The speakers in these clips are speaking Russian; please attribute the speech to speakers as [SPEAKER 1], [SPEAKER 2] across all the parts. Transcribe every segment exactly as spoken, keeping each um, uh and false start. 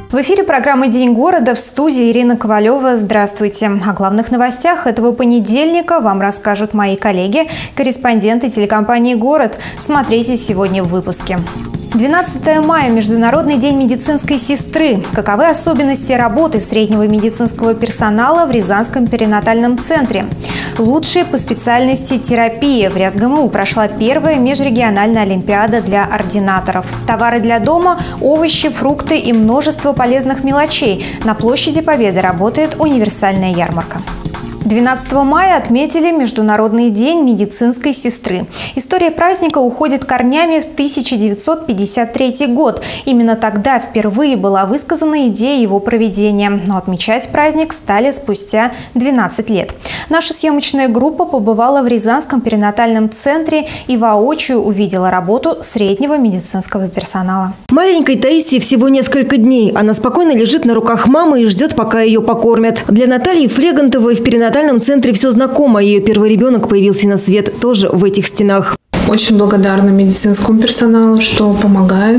[SPEAKER 1] В эфире программы «День города», в студии Ирина Ковалева. Здравствуйте. О главных новостях этого понедельника вам расскажут мои коллеги, корреспонденты телекомпании «Город». Смотрите сегодня в выпуске. двенадцатое мая – Международный день медицинской сестры. Каковы особенности работы среднего медицинского персонала в Рязанском перинатальном центре? Лучшие по специальности терапия. В РязГМУ прошла первая межрегиональная олимпиада для ординаторов. Товары для дома, овощи, фрукты и множество полезных мелочей. На площади Победы работает универсальная ярмарка. двенадцатого мая отметили Международный день медицинской сестры. История праздника уходит корнями в тысяча девятьсот пятьдесят третий год. Именно тогда впервые была высказана идея его проведения. Но отмечать праздник стали спустя двенадцать лет. Наша съемочная группа побывала в Рязанском перинатальном центре и воочию увидела работу среднего медицинского персонала.
[SPEAKER 2] Маленькой Таисии всего несколько дней. Она спокойно лежит на руках мамы и ждет, пока ее покормят. Для Натальи Флегантовой в перинатальном В перинатальном центре все знакомо. Ее первый ребенок появился на свет тоже в этих стенах.
[SPEAKER 3] Очень благодарна медицинскому персоналу, что помогают.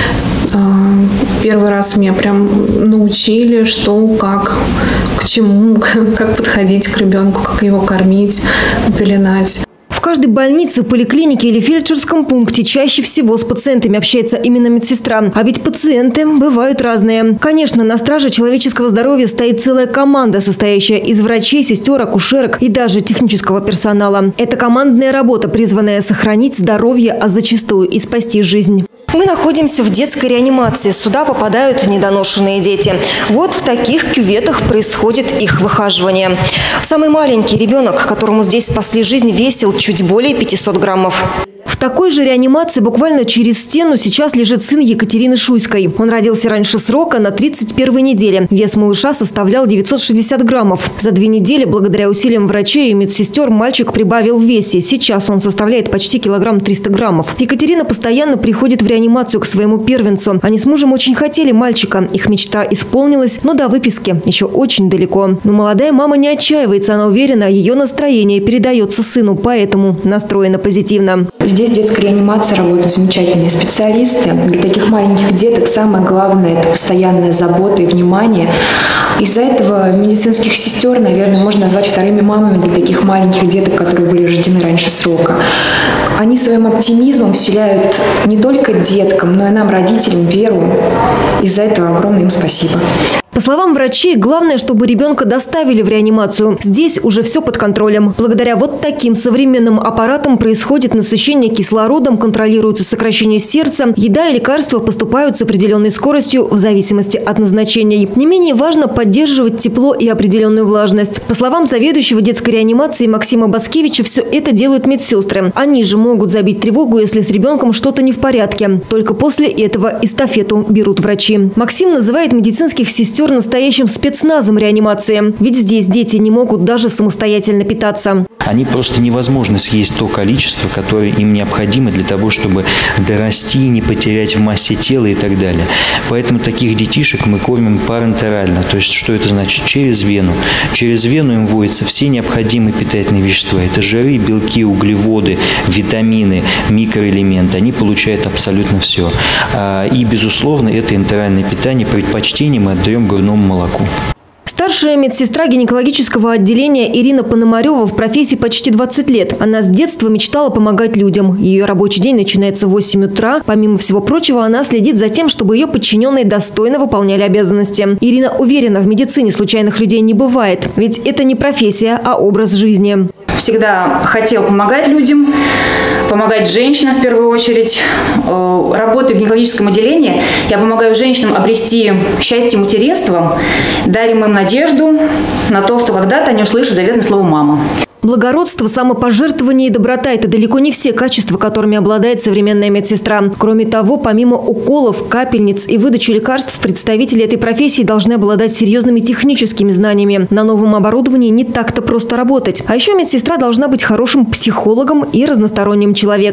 [SPEAKER 3] Первый раз меня прям научили, что, как, к чему, как подходить к ребенку, как его кормить, пеленать.
[SPEAKER 2] В каждой больнице, поликлинике или фельдшерском пункте чаще всего с пациентами общается именно медсестра. А ведь пациенты бывают разные. Конечно, на страже человеческого здоровья стоит целая команда, состоящая из врачей, сестер, акушерок и даже технического персонала. Это командная работа, призванная сохранить здоровье, а зачастую и спасти жизнь. Мы находимся в детской реанимации. Сюда попадают недоношенные дети. Вот в таких кюветах происходит их выхаживание. Самый маленький ребенок, которому здесь спасли жизнь, весил чуть более пятисот граммов. В такой же реанимации буквально через стену сейчас лежит сын Екатерины Шуйской. Он родился раньше срока на тридцать первой неделе. Вес малыша составлял девятьсот шестьдесят граммов. За две недели, благодаря усилиям врачей и медсестер, мальчик прибавил в весе. Сейчас он составляет почти килограмм триста граммов. Екатерина постоянно приходит в реанимацию к своему первенцу. Они с мужем очень хотели мальчика. Их мечта исполнилась, но до выписки еще очень далеко. Но молодая мама не отчаивается. Она уверена, ее настроение передается сыну, поэтому настроена позитивно.
[SPEAKER 4] Здесь в детской реанимации работают замечательные специалисты. Для таких маленьких деток самое главное – это постоянная забота и внимание. Из-за этого медицинских сестер, наверное, можно назвать вторыми мамами для таких маленьких деток, которые были рождены раньше срока. Они своим оптимизмом вселяют не только деткам, но и нам, родителям, веру. Из-за этого огромное им спасибо.
[SPEAKER 2] По словам врачей, главное, чтобы ребенка доставили в реанимацию. Здесь уже все под контролем. Благодаря вот таким современным аппаратам происходит насыщение кислородом, контролируется сокращение сердца. Еда и лекарства поступают с определенной скоростью в зависимости от назначений. Не менее важно поддерживать тепло и определенную влажность. По словам заведующего детской реанимации Максима Баскевича, все это делают медсестры. Они же могут забить тревогу, если с ребенком что-то не в порядке. Только после этого эстафету берут врачи. Максим называет медицинских сестер настоящим спецназом реанимации. Ведь здесь дети не могут даже самостоятельно питаться.
[SPEAKER 5] Они просто невозможно съесть то количество, которое им необходимо для того, чтобы дорасти, не потерять в массе тела и так далее. Поэтому таких детишек мы кормим парентерально. То есть, что это значит? Через вену. Через вену им вводятся все необходимые питательные вещества. Это жиры, белки, углеводы, витамины, микроэлементы. Они получают абсолютно все. И, безусловно, это энтеральное питание. Предпочтение мы отдаем грудному молоку.
[SPEAKER 2] Старшая медсестра гинекологического отделения Ирина Пономарева в профессии почти двадцать лет. Она с детства мечтала помогать людям. Ее рабочий день начинается в восемь утра. Помимо всего прочего, она следит за тем, чтобы ее подчиненные достойно выполняли обязанности. Ирина уверена, в медицине случайных людей не бывает. Ведь это не профессия, а образ жизни.
[SPEAKER 6] Всегда хотел помогать людям, помогать женщинам в первую очередь. Работая в гинекологическом отделении, я помогаю женщинам обрести счастье материнством, дарим им надежду на то, что когда-то они услышат заветное слово «мама».
[SPEAKER 2] Благородство, самопожертвование и доброта – это далеко не все качества, которыми обладает современная медсестра. Кроме того, помимо уколов, капельниц и выдачи лекарств, представители этой профессии должны обладать серьезными техническими знаниями. На новом оборудовании не так-то просто работать. А еще медсестра должна быть хорошим психологом и разносторонним человеком.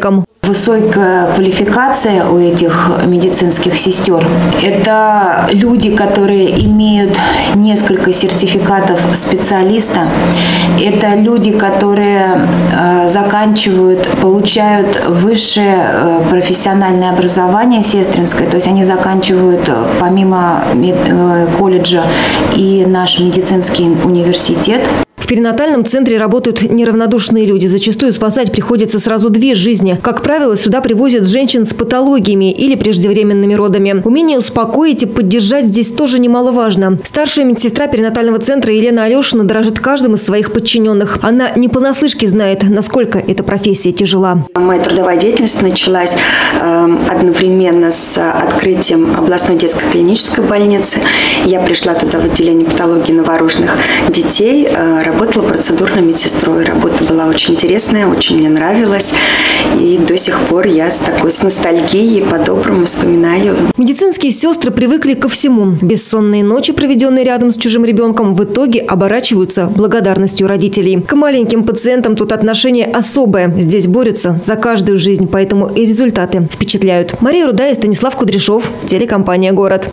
[SPEAKER 7] Высокая квалификация у этих медицинских сестер – это люди, которые имеют несколько сертификатов специалиста. Это люди, которые э, заканчивают, получают высшее э, профессиональное образование сестринское, то есть они заканчивают э, помимо мед, э, колледжа и наш медицинский университет.
[SPEAKER 2] В перинатальном центре работают неравнодушные люди. Зачастую спасать приходится сразу две жизни. Как правило, сюда привозят женщин с патологиями или преждевременными родами. Умение успокоить и поддержать здесь тоже немаловажно. Старшая медсестра перинатального центра Елена Алешина дорожит каждым из своих подчиненных. Она не понаслышке знает, насколько эта профессия тяжела.
[SPEAKER 8] Моя трудовая деятельность началась э, одновременно с открытием областной детской клинической больницы. Я пришла туда в отделение патологии новорожденных детей, э, работала процедурной медсестрой. Работа была очень интересная, очень мне нравилась. И до сих пор я с такой с ностальгией по-доброму вспоминаю.
[SPEAKER 2] Медицинские сестры привыкли ко всему. Бессонные ночи, проведенные рядом с чужим ребенком, в итоге оборачиваются благодарностью родителей. К маленьким пациентам тут отношение особое. Здесь борются за каждую жизнь, поэтому и результаты впечатляют. Мария Рудая и Станислав Кудряшов, телекомпания «Город».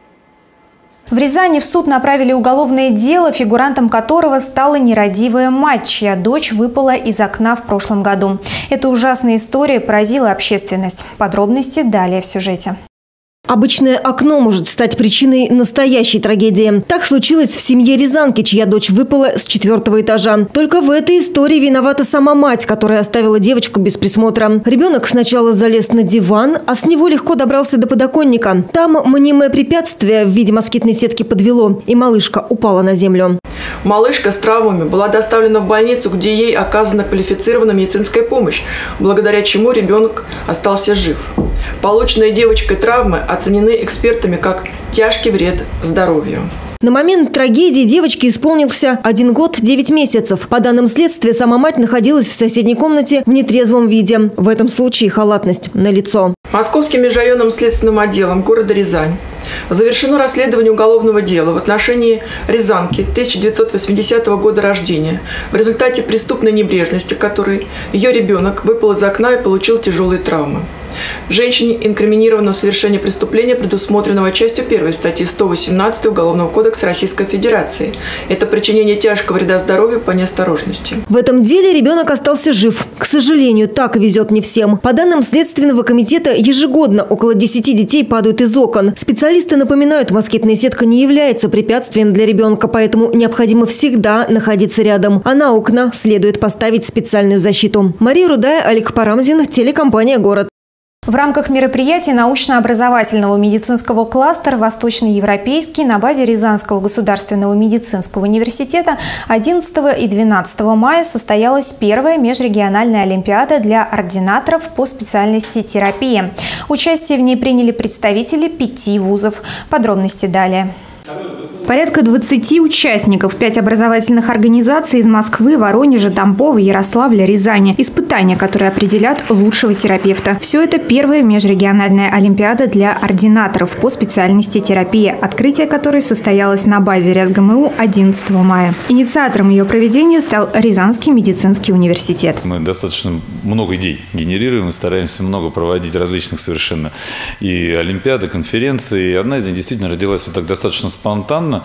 [SPEAKER 1] В Рязани в суд направили уголовное дело, фигурантом которого стала нерадивая мать, чья дочь выпала из окна в прошлом году. Эта ужасная история поразила общественность. Подробности далее в сюжете.
[SPEAKER 2] Обычное окно может стать причиной настоящей трагедии. Так случилось в семье рязанки, чья дочь выпала с четвертого этажа. Только в этой истории виновата сама мать, которая оставила девочку без присмотра. Ребенок сначала залез на диван, а с него легко добрался до подоконника. Там мнимое препятствие в виде москитной сетки подвело, и малышка упала на землю.
[SPEAKER 9] Малышка с травмами была доставлена в больницу, где ей оказана квалифицированная медицинская помощь, благодаря чему ребенок остался жив. Полученные девочкой травмы оценены экспертами как тяжкий вред здоровью.
[SPEAKER 2] На момент трагедии девочке исполнился один год девять месяцев. По данным следствия, сама мать находилась в соседней комнате в нетрезвом виде. В этом случае халатность налицо.
[SPEAKER 9] Московским межрайонным следственным отделом города Рязань завершено расследование уголовного дела в отношении рязанки тысяча девятьсот восьмидесятого года рождения, в результате преступной небрежности которой ее ребенок выпал из окна и получил тяжелые травмы. Женщине инкриминировано совершение преступления, предусмотренного частью первой статьи сто восемнадцать Уголовного кодекса Российской Федерации. Это причинение тяжкого вреда здоровью по неосторожности.
[SPEAKER 2] В этом деле ребенок остался жив. К сожалению, так везет не всем. По данным Следственного комитета, ежегодно около десяти детей падают из окон. Специалисты напоминают, москитная сетка не является препятствием для ребенка, поэтому необходимо всегда находиться рядом. А на окна следует поставить специальную защиту. Мария Рудая, Олег Парамзин, телекомпания «Город».
[SPEAKER 1] В рамках мероприятия научно-образовательного медицинского кластера «Восточноевропейский» на базе Рязанского государственного медицинского университета одиннадцатого и двенадцатого мая состоялась первая межрегиональная олимпиада для ординаторов по специальности терапия. Участие в ней приняли представители пяти вузов. Подробности далее. Порядка двадцати участников, пять образовательных организаций из Москвы, Воронежа, Тамбова, Ярославля, Рязани. Испытания, которые определят лучшего терапевта. Все это первая межрегиональная олимпиада для ординаторов по специальности терапия, открытие которой состоялось на базе РязГМУ одиннадцатого мая. Инициатором ее проведения стал Рязанский медицинский университет. Мы достаточно много идей генерируем и стараемся много проводить различных совершенно и олимпиады, конференции. И одна из них действительно родилась вот так достаточно спонтанно.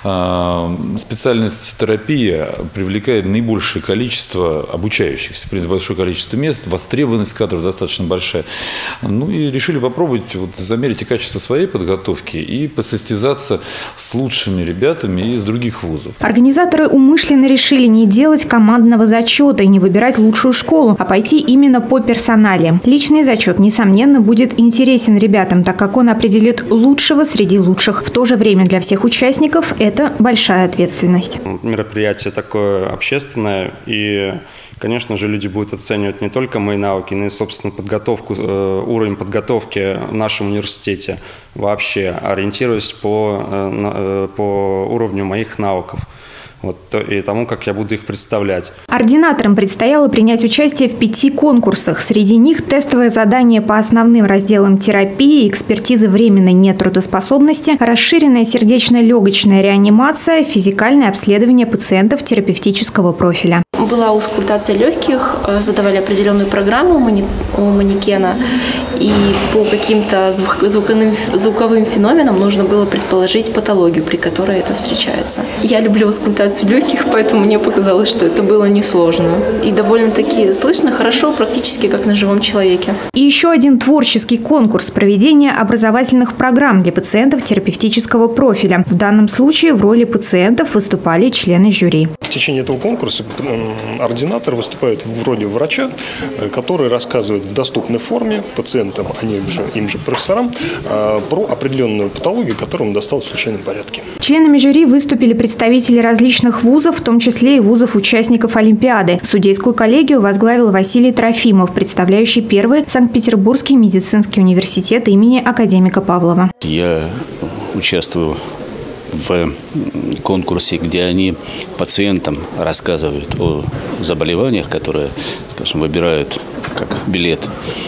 [SPEAKER 1] Специальность терапия привлекает наибольшее количество обучающихся, в принципе, большое количество мест, востребованность кадров достаточно большая. Ну и решили попробовать вот замерить и качество своей подготовки и посостязаться с лучшими ребятами из других вузов. Организаторы умышленно решили не делать командного зачета и не выбирать лучшую школу, а пойти именно по персонале. Личный зачет, несомненно, будет интересен ребятам, так как он определит лучшего среди лучших. В то же время для всех участников это большая ответственность.
[SPEAKER 10] Мероприятие такое общественное, и, конечно же, люди будут оценивать не только мои навыки, но и, собственно, подготовку, уровень подготовки в нашем университете вообще, ориентируясь по, по уровню моих навыков. Вот, и тому, как я буду их представлять. Ординаторам предстояло принять участие в пяти конкурсах. Среди них тестовое задание по основным разделам терапии, экспертизы временной нетрудоспособности, расширенная сердечно-легочная реанимация, физикальное обследование пациентов терапевтического профиля.
[SPEAKER 11] Была аускультация легких, задавали определенную программу у манекена, и по каким-то звуковым, звуковым феноменам нужно было предположить патологию, при которой это встречается. Я люблю аускультацию легких, поэтому мне показалось, что это было несложно. И довольно-таки слышно хорошо, практически как на живом человеке.
[SPEAKER 1] И еще один творческий конкурс – проведение образовательных программ для пациентов терапевтического профиля. В данном случае в роли пациентов выступали члены жюри.
[SPEAKER 12] В течение этого конкурса ординатор выступает в роли врача, который рассказывает в доступной форме пациентам, они же, им же профессорам, про определенную патологию, которую он достал в случайном порядке.
[SPEAKER 1] Членами жюри выступили представители различных вузов, в том числе и вузов-участников Олимпиады. Судейскую коллегию возглавил Василий Трофимов, представляющий первый Санкт-Петербургский медицинский университет имени академика Павлова.
[SPEAKER 13] Я участвую в конкурсе, где они пациентам рассказывают о заболеваниях, которые, скажем, выбирают как билет.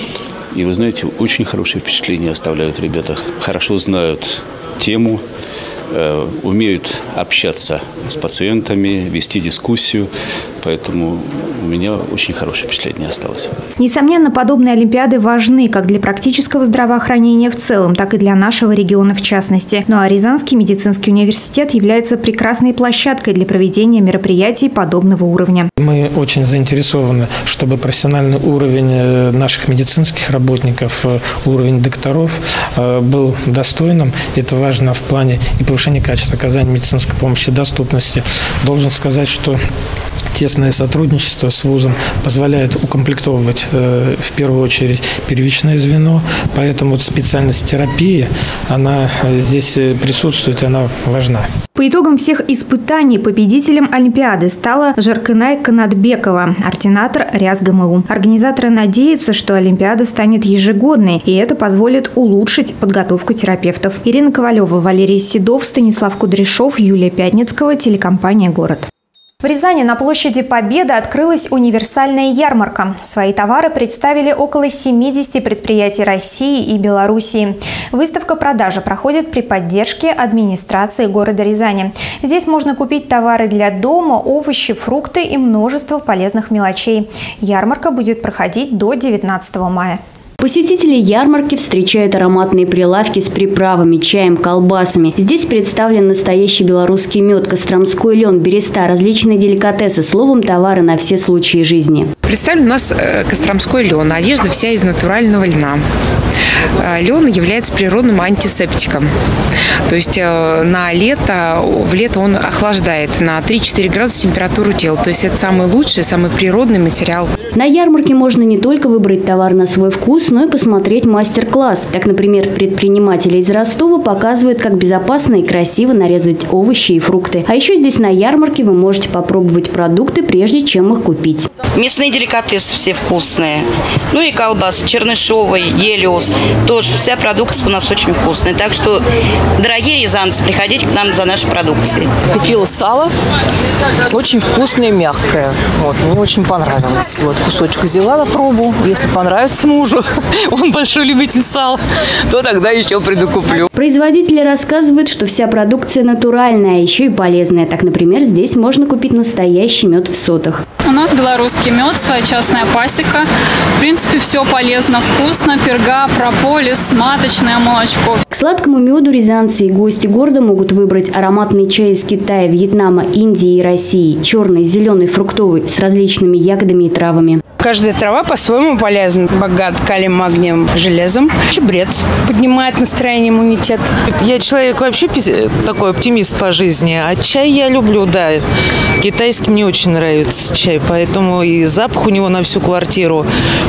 [SPEAKER 13] И вы знаете, очень хорошие впечатления оставляют ребята. Хорошо знают тему, э, умеют общаться с пациентами, вести дискуссию. Поэтому у меня очень хорошее впечатление осталось.
[SPEAKER 1] Несомненно, подобные олимпиады важны как для практического здравоохранения в целом, так и для нашего региона в частности. Ну а Рязанский медицинский университет является прекрасной площадкой для проведения мероприятий подобного уровня.
[SPEAKER 14] Мы очень заинтересованы, чтобы профессиональный уровень наших медицинских работников, уровень докторов был достойным. Это важно в плане и повышения качества оказания медицинской помощи, доступности. Должен сказать, что тесное сотрудничество с вузом позволяет укомплектовывать э, в первую очередь первичное звено, поэтому вот специальность терапии, она здесь присутствует и она важна.
[SPEAKER 1] По итогам всех испытаний победителем Олимпиады стала Жаркынай Канатбекова, ординатор РязГМУ. Организаторы надеются, что Олимпиада станет ежегодной, и это позволит улучшить подготовку терапевтов. Ирина Ковалева, Валерий Седов, Станислав Кудряшов, Юлия Пятницкого, телекомпания «Город». В Рязани на площади Победы открылась универсальная ярмарка. Свои товары представили около семидесяти предприятий России и Белоруссии. Выставка-продажа проходит при поддержке администрации города Рязани. Здесь можно купить товары для дома, овощи, фрукты и множество полезных мелочей. Ярмарка будет проходить до девятнадцатого мая.
[SPEAKER 15] Посетители ярмарки встречают ароматные прилавки с приправами, чаем, колбасами. Здесь представлен настоящий белорусский мед, костромской лен, береста, различные деликатесы, словом, товары на все случаи жизни.
[SPEAKER 16] Представлен у нас костромской лен, одежда вся из натурального льна. Лен является природным антисептиком. То есть на лето, в лето он охлаждает на три-четыре градуса температуру тела. То есть это самый лучший, самый природный материал.
[SPEAKER 15] На ярмарке можно не только выбрать товар на свой вкус, но и посмотреть мастер-класс. Так, например, предприниматели из Ростова показывают, как безопасно и красиво нарезать овощи и фрукты. А еще здесь на ярмарке вы можете попробовать продукты, прежде чем их купить.
[SPEAKER 17] Мясные деликатесы все вкусные. Ну и колбасы чернышовый, гелиос. Тоже вся продукция у нас очень вкусная. Так что, дорогие рязанцы, приходите к нам за нашей продукцией.
[SPEAKER 18] Купила сало. Очень вкусное, мягкое. Вот, мне очень понравилось. Вот кусочек взяла на пробу. Если понравится мужу, он большой любитель сала, то тогда еще приду куплю.
[SPEAKER 15] Производители рассказывают, что вся продукция натуральная, а еще и полезная. Так, например, здесь можно купить настоящий мед в сотах.
[SPEAKER 19] У нас белорусский мед, своя частная пасека. В принципе, все полезно, вкусно. Перга, прополис, маточное молочко.
[SPEAKER 15] К сладкому меду рязанцы и гости города могут выбрать ароматный чай из Китая, Вьетнама, Индии и России. Черный, зеленый, фруктовый, с различными ягодами и травами.
[SPEAKER 20] Каждая трава по-своему полезна. Богат калием, магнием, железом. Чабрец поднимает настроение, иммунитет.
[SPEAKER 21] Я человек вообще такой оптимист по жизни. А чай я люблю, да. Китайский мне очень нравится чай. Поэтому и запах у него на всю квартиру.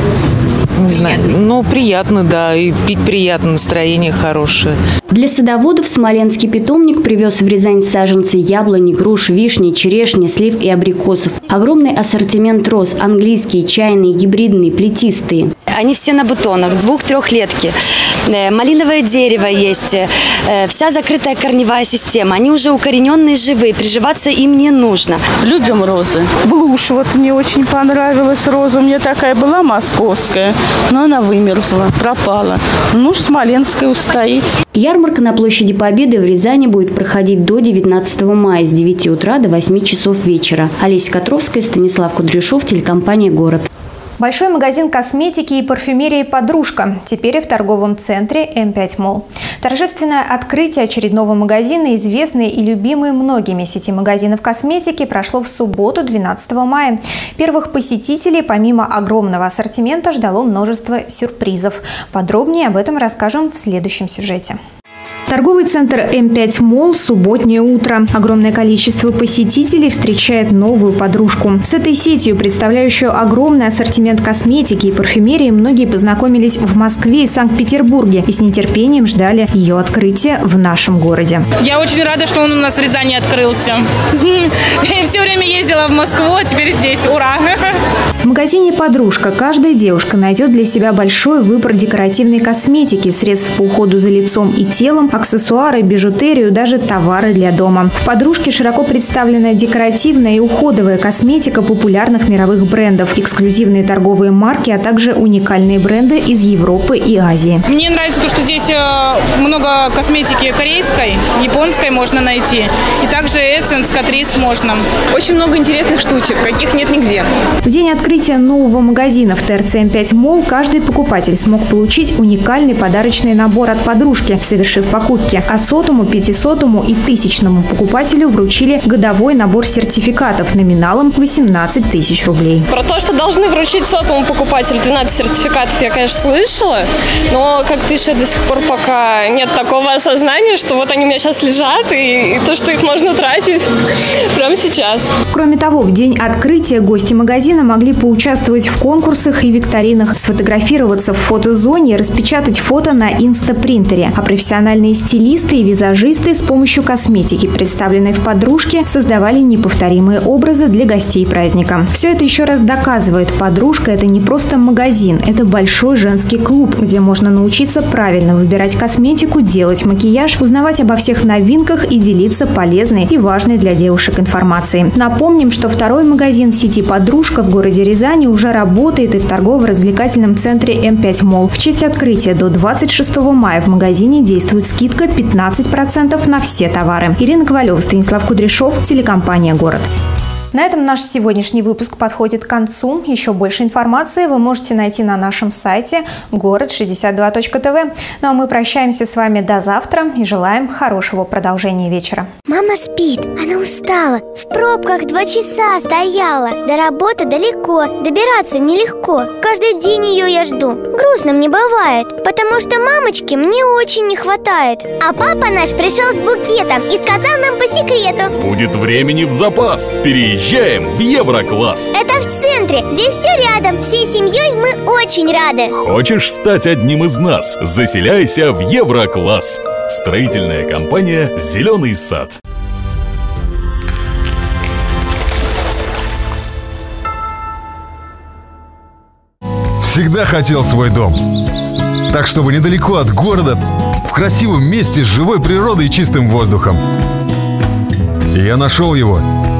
[SPEAKER 21] Не знаю, ну приятно, да, и пить приятно, настроение хорошее.
[SPEAKER 15] Для садоводов смоленский питомник привез в Рязань саженцы яблони, груш, вишни, черешни, слив и абрикосов. Огромный ассортимент роз – английские, чайные, гибридные, плетистые.
[SPEAKER 3] Они все на бутонах, двух-трехлетки. Малиновое дерево есть, вся закрытая корневая система. Они уже укорененные, живые, приживаться им не нужно.
[SPEAKER 22] Любим розы. Блуш, вот мне очень понравилась роза. У меня такая была московская, но она вымерзла, пропала. Ну, смоленская устоит.
[SPEAKER 15] Ярмарка на площади Победы в Рязани будет проходить до девятнадцатого мая с девяти утра до восьми часов вечера. Олеся Котровская, Станислав Кудряшов, телекомпания «Город».
[SPEAKER 1] Большой магазин косметики и парфюмерии «Подружка» теперь и в торговом центре эм пять Молл. Торжественное открытие очередного магазина, известной и любимой многими сети магазинов косметики, прошло в субботу, двенадцатого мая. Первых посетителей помимо огромного ассортимента ждало множество сюрпризов. Подробнее об этом расскажем в следующем сюжете. Торговый центр эм пять Молл, субботнее утро. Огромное количество посетителей встречает новую подружку. С этой сетью, представляющую огромный ассортимент косметики и парфюмерии, многие познакомились в Москве и Санкт-Петербурге и с нетерпением ждали ее открытия в нашем городе.
[SPEAKER 23] Я очень рада, что он у нас в Рязани открылся. Я все время ездила в Москву, а теперь здесь. Ура!
[SPEAKER 1] В магазине «Подружка» каждая девушка найдет для себя большой выбор декоративной косметики, средств по уходу за лицом и телом, аксессуары, бижутерию, даже товары для дома. В «Подружке» широко представлена декоративная и уходовая косметика популярных мировых брендов, эксклюзивные торговые марки, а также уникальные бренды из Европы и Азии.
[SPEAKER 23] Мне нравится то, что здесь много косметики корейской, японской можно найти. И также эссенс, катрис можно. Очень много интересных штучек, каких нет нигде.
[SPEAKER 1] В день открытия нового магазина в ТРЦ эм пять Молл каждый покупатель смог получить уникальный подарочный набор от «Подружки», совершив покупки. А сотому, пятисотому и тысячному покупателю вручили годовой набор сертификатов номиналом восемнадцать тысяч рублей.
[SPEAKER 23] Про то, что должны вручить сотому покупателю двенадцать сертификатов, я, конечно, слышала, но как-то еще до сих пор пока нет такого осознания, что вот они у меня сейчас лежат, и, и то, что их можно тратить прямо сейчас.
[SPEAKER 1] Кроме того, в день открытия гости магазина могли поучаствовать в конкурсах и викторинах, сфотографироваться в фотозоне и распечатать фото на инстапринтере. А профессиональные стилисты и визажисты с помощью косметики, представленной в «Подружке», создавали неповторимые образы для гостей праздника. Все это еще раз доказывает: «Подружка» – это не просто магазин, это большой женский клуб, где можно научиться правильно выбирать косметику, делать макияж, узнавать обо всех новинках и делиться полезной и важной для девушек информацией. Напомним, что второй магазин сети «Подружка» в городе Рязани уже работает и в торгово-развлекательном центре эм пять Молл. В честь открытия до двадцать шестого мая в магазине действует скидка пятнадцать процентов на все товары. Ирина Ковалева, Станислав Кудряшов, телекомпания «Город». На этом наш сегодняшний выпуск подходит к концу. Еще больше информации вы можете найти на нашем сайте город шестьдесят два точка тэ вэ. Ну а мы прощаемся с вами до завтра и желаем хорошего продолжения вечера.
[SPEAKER 24] Мама спит, она устала, в пробках два часа стояла. До работы далеко, добираться нелегко. Каждый день ее я жду, грустно мне бывает, потому что мамочки мне очень не хватает. А папа наш пришел с букетом и сказал нам по секрету:
[SPEAKER 25] будет времени в запас, переезжай. Приезжаем в Еврокласс.
[SPEAKER 24] Это в центре, здесь все рядом, всей семьей мы очень рады.
[SPEAKER 25] Хочешь стать одним из нас? Заселяйся в Еврокласс. Строительная компания «Зеленый сад».
[SPEAKER 26] Всегда хотел свой дом. Так, чтобы недалеко от города, в красивом месте с живой природой и чистым воздухом. И я нашел его.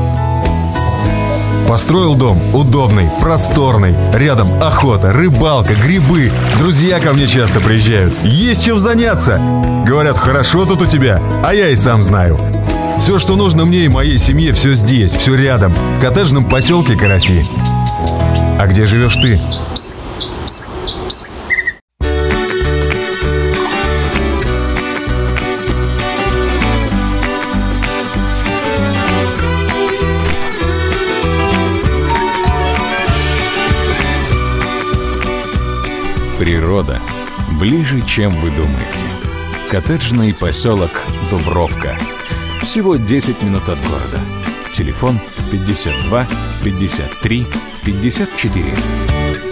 [SPEAKER 26] Построил дом удобный, просторный. Рядом охота, рыбалка, грибы. Друзья ко мне часто приезжают. Есть чем заняться. Говорят, хорошо тут у тебя, а я и сам знаю. Все, что нужно мне и моей семье, все здесь, все рядом. В коттеджном поселке Караси. А где живешь ты?
[SPEAKER 27] Природа ближе, чем вы думаете. Коттеджный поселок Дубровка. Всего десять минут от города. Телефон пятьдесят два пятьдесят три пятьдесят четыре.